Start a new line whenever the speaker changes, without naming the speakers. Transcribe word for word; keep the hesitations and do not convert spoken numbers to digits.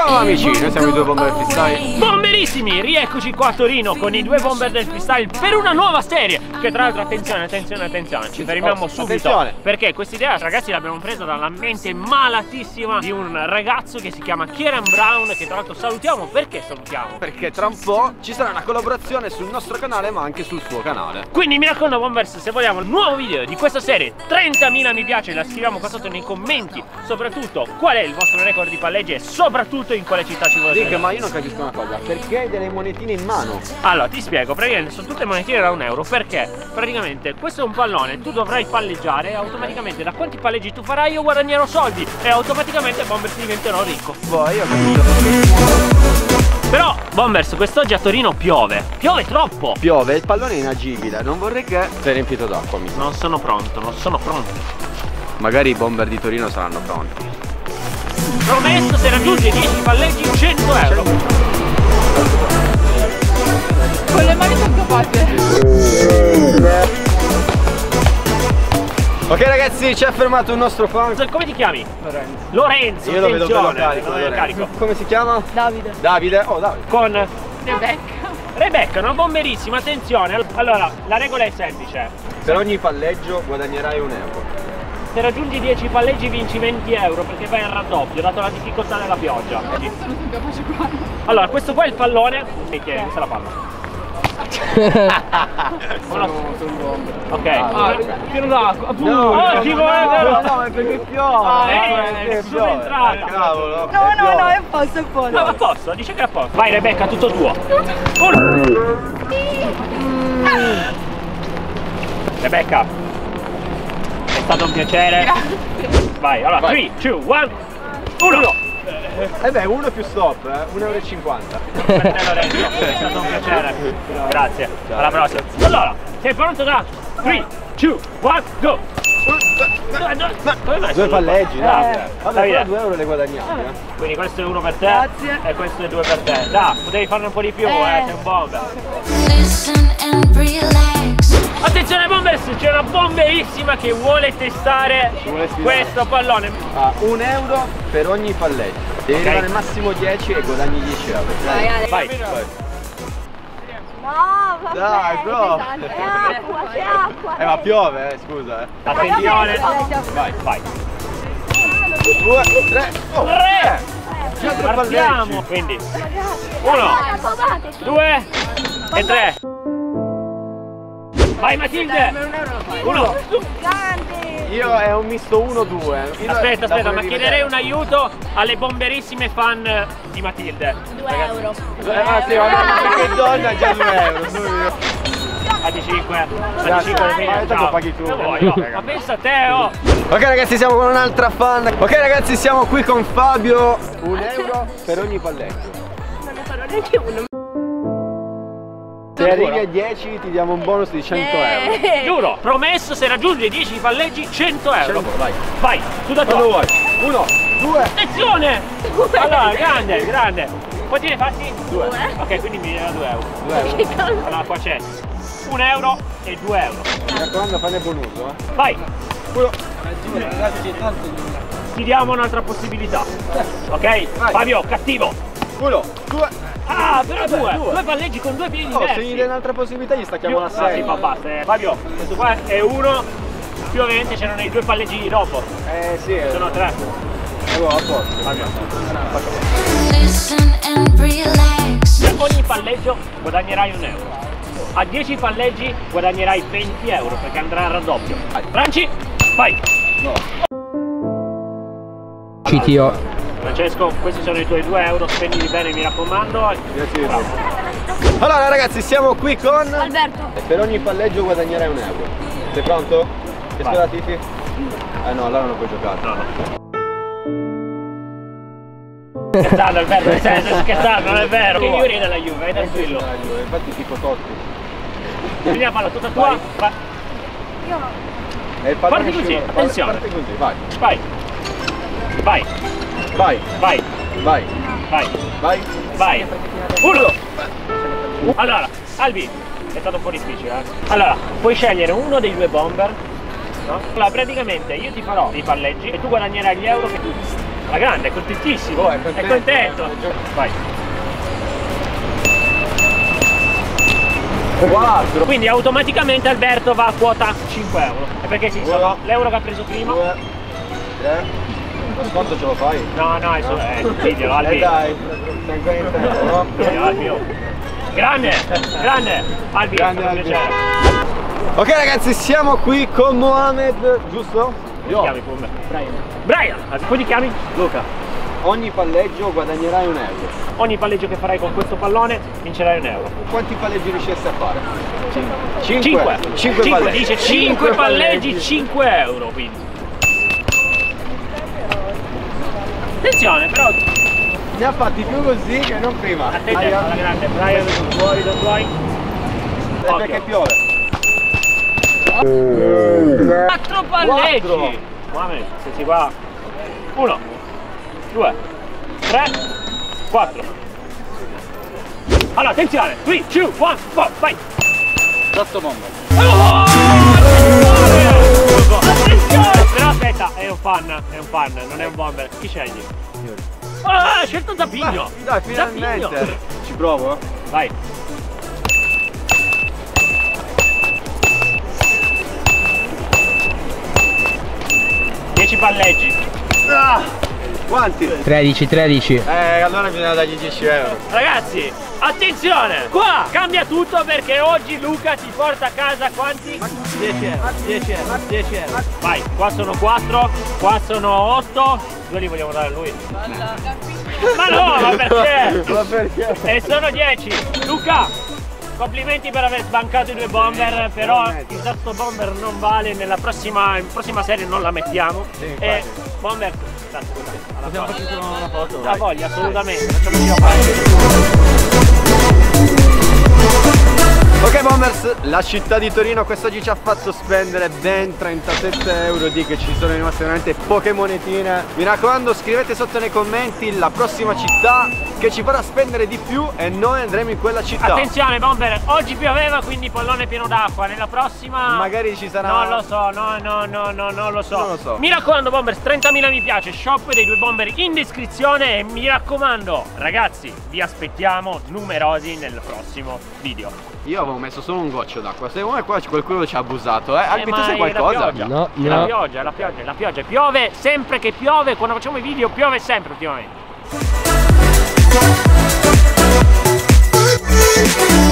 Ciao amici, noi siamo i due bomber del freestyle.
Bomberissimi, rieccoci qua a Torino con i due bomber del freestyle per una nuova serie. Che tra l'altro, attenzione, attenzione, attenzione, ci fermiamo
oh,
subito
attenzione.
Perché questa idea, ragazzi, l'abbiamo presa dalla mente malatissima di un ragazzo che si chiama Kieran Brown. Che tra l'altro salutiamo. Perché salutiamo?
Perché tra un po' ci sarà una collaborazione sul nostro canale ma anche sul suo canale.
Quindi mi raccomando bombers, se vogliamo un nuovo video di questa serie, trentamila mi piace, la scriviamo qua sotto nei commenti. Soprattutto qual è il vostro record di palleggi e soprattutto in quale città ci volete.
Dica, ma io non capisco una cosa, perché hai delle monetine in mano?
Allora ti spiego, praticamente sono tutte monetine da un euro. Perché praticamente questo è un pallone, tu dovrai palleggiare e automaticamente da quanti palleggi tu farai io guadagnerò soldi e automaticamente bombers diventerò ricco.
Boh, io ho capito.
Però bombers, quest'oggi a Torino piove, piove troppo.
Piove, il pallone è inagibile, non vorrei che sia riempito d'acqua.
Non sono pronto, non sono pronto.
Magari i bomber di Torino saranno pronti.
Promesso, se raggiunge dieci palleggi cento euro.
Con le mani sono capace.
Ok ragazzi, ci ha fermato un nostro fan.
Come ti chiami?
Lorenzo.
Lorenzo,
io lo vedo bello
attenzione,
carico,
lo vedo carico.
Come si chiama?
Davide.
Davide, oh Davide.
Con
Rebecca.
Rebecca, una bomberissima, attenzione. Allora, la regola è semplice.
Per ogni palleggio guadagnerai un euro.
Se raggiungi dieci palleggi vinci venti euro perché fai il raddoppio, dato la difficoltà della pioggia.
Ma non sono capace qua.
Allora, questo qua è il pallone e che se la palla.
Sono, sono un bomber.
Ok.
Ah, pieno d'acqua.
No,
Ottimo,
no,
eh,
no,
vero?
no, è perché piove.
Ah,
eh,
eh,
perché
è
piove.
subentrata.
Cavolo.
No, no, no, è a posto, è a posto.
No, a posto, dice che è a posto. Vai Rebecca, tutto tuo. Uno. Rebecca, è stato un piacere.
Grazie.
Vai, allora,
Vai.
tre, due, uno. Uno.
Eh beh, uno più stop, eh, un euro e cinquanta.
Per te Lorenzo, è stato un piacere. Grazie, alla prossima. Allora, sei pronto da tre, due, uno, go! Due, due, come mai
Due
sono
palleggi,
due?
dai.
Eh,
Vabbè,
Davide.
però due euro le guadagniamo, eh.
Quindi questo è uno per te.
Grazie.
E questo è due per te. Dai, potevi farne un po' di più, eh,
Eh.
sei un bomber.
Listen and relax.
Attenzione bombers, c'è una bomberissima che vuole testare
Vuole sfidare.
questo pallone.
Ah, un euro per ogni palleggio. Devi
Ok.
arrivare al massimo dieci e guadagni dieci euro.
Vai, Ale.
Vai.
Vai.
No, vabbè,
Dai, bro.
è acqua, c'è acqua.
Eh ma piove, eh, scusa, eh.
Attenzione.
Vai.
Vai.
Due, tre, oh,
Tre.
Già tre
Partiamo.
palleggi.
Quindi uno, due e tre. Vai Matilde. Uno.
Grande.
Io è un misto uno due.
Aspetta, aspetta, ma chiederei un aiuto alle bomberissime fan di Matilde.
due euro.
Eh, ah, sì, ma perché donna già due euro.
A di cinque, a di
Grazie.
cinque alle fine,
Ma tanto
ciao.
paghi tu.
Che vuoi, oh? Ma pensa a te, oh!
Ok ragazzi, siamo con un'altra fan. Ok ragazzi, siamo qui con Fabio. Un euro per ogni palleggio.
Non ne farò neanche uno.
Se arrivi a dieci ti diamo un bonus di cento euro.
Giuro, promesso, se raggiungi dieci palleggi cento euro.
cento, vai.
Vai, tu da
Quando
tua.
vuoi. Uno, due.
Attenzione! Allora, grande, grande. Quanti ne fatti?
Due.
Ok, quindi mi viene due euro.
Due euro.
Allora qua c'è un euro e due euro.
Mi raccomando, fane bonus, eh.
Vai,
Uno.
ti diamo un'altra possibilità. Ok?
Vai.
Fabio, cattivo.
Uno, due.
Ah, però
Vabbè,
due,
due.
due palleggi con due piedi
Oh, se
diversi.
gli dai un'altra possibilità gli stacchiamo la
Più- ah, sì,
serie.
ma basta. eh. Fabio, questo qua è uno, più ovviamente c'erano i due palleggi dopo.
Eh sì, eh.
Sono tre.
Eh, oh, a posto.
Fabio.
Listen and relax.
Per ogni palleggio guadagnerai un euro. A dieci palleggi guadagnerai venti euro perché andrà al raddoppio.
Vai.
Franci, vai!
No.
C T O.
Francesco, questi sono i tuoi due euro, spendili bene mi raccomando.
Grazie.
Bravo.
Allora ragazzi, siamo qui con
Alberto.
e per ogni palleggio guadagnerai un euro. Sei pronto? Ti
Vai.
scusa Tifi? Eh no, allora non puoi giocare.
No, no. Scherzando Alberto, stai scherzando, non è vero. Che Yuri è della Juve, è tranquillo.
Infatti tipo Totti.
Quindi la palla tutta tua.
Vai.
Va-
E il pallone
Parti così,
scivola-
attenzione.
Parti così, vai.
Vai. Vai,
Vai,
vai,
vai,
vai,
vai.
vai. Uno. Allora, Albi, è stato un po' difficile, eh. Allora, puoi scegliere uno dei due bomber, no? Allora, praticamente io ti farò dei palleggi e tu guadagnerai gli euro che tu La grande, è contentissimo.
Oh, è
è
contento.
contento. Vai.
quattro.
Quindi automaticamente Alberto va a quota cinque euro. E perché sì, sono l'euro che ha preso prima.
due, tre. Quanto ce lo fai?
No, no, è solo è il video, Albi.
Eh dai, sei ancora in tempo, no?
Video, Albi, oh. Grande, grande, Albi,
Grande,
fa
Albi.
piacere.
Ok ragazzi, siamo qui con Mohamed, giusto?
Come ti chiami come? Brian. Brian, come ti chiami?
Luca. Ogni palleggio guadagnerai un euro.
Ogni palleggio che farai con questo pallone vincerai un euro.
Quanti palleggi riusciresti a fare?
cinque.
cinque. cinque palleggi.
Dice cinque palleggi, cinque euro quindi. Attenzione però.
Ne ha fatti più così che non prima.
Attenzione
Aia.
alla grande, Brian, non vuoi, non vuoi.
Eh, perché piove.
Quattro palleggi.
Quattro.
Mohamed, senti qua. Uno, due, tre, quattro. Allora, attenzione. tre, due, uno, quattro, vai.
Giusto bomba.
Oh, attenzione! Però aspetta, è un fan, è un fan, non è un bomber. Chi scegli? Ah, ha scelto Zappigno!
Dai, finalmente. Ci provo, eh.
Vai. dieci palleggi.
Ah, quanti?
tredici, tredici.
Eh, allora bisogna dargli dieci euro.
Ragazzi, attenzione! Qua cambia tutto perché oggi Luca ti porta a casa quanti?
dieci euro, dieci euro, dieci euro.
Vai, qua sono quattro, qua sono otto. Due li vogliamo dare a lui. Ma no, ma perché?
Ma perché?
E sono dieci. Luca, complimenti per aver sbancato i due bomber, però il terzo bomber non vale, nella prossima, in prossima serie non la mettiamo.
Sì,
e bomber, grazie, alla
Possiamo
prossima.
farci solo una foto?
La voglia, assolutamente, facciamoci la parte.
Ok Bombers, la città di Torino quest'oggi ci ha fatto spendere ben trentasette euro, di che ci sono rimaste veramente poche monetine. Mi raccomando, scrivete sotto nei commenti la prossima città che ci farà spendere di più e noi andremo in quella città.
Attenzione bomber, oggi pioveva quindi pallone pieno d'acqua, nella prossima...
Magari ci sarà...
Non lo so, no, no, no, no, non lo so.
Non lo so.
Mi raccomando bombers, trentamila mi piace, shop dei due bomber in descrizione e mi raccomando, ragazzi, vi aspettiamo numerosi nel prossimo video.
Io avevo messo solo un goccio d'acqua, secondo me qua qualcuno ci ha abusato, eh? Albi,
Eh,
tu
ma
sai
è
qualcosa?
la pioggia.
No,
È la
no.
pioggia, è la pioggia, è la pioggia, piove sempre che piove, quando facciamo i video piove sempre ultimamente.